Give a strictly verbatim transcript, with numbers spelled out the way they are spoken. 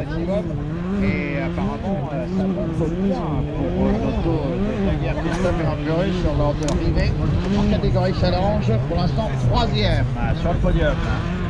maximum. Et apparemment, euh, ça monte au point pour euh, l'auto de Daniel Christophe et Ramburus sur l'ordre de Rivet en catégorie challenge. Pour l'instant, troisième sur le podium.